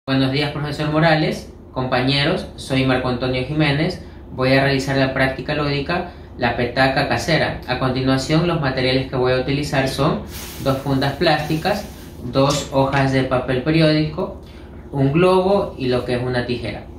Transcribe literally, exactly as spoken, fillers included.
Buenos días, profesor Morales, compañeros, soy Marco Antonio Jiménez. Voy a realizar la práctica lúdica La Petaca Casera. A continuación, los materiales que voy a utilizar son dos fundas plásticas, dos hojas de papel periódico, un globo y lo que es una tijera.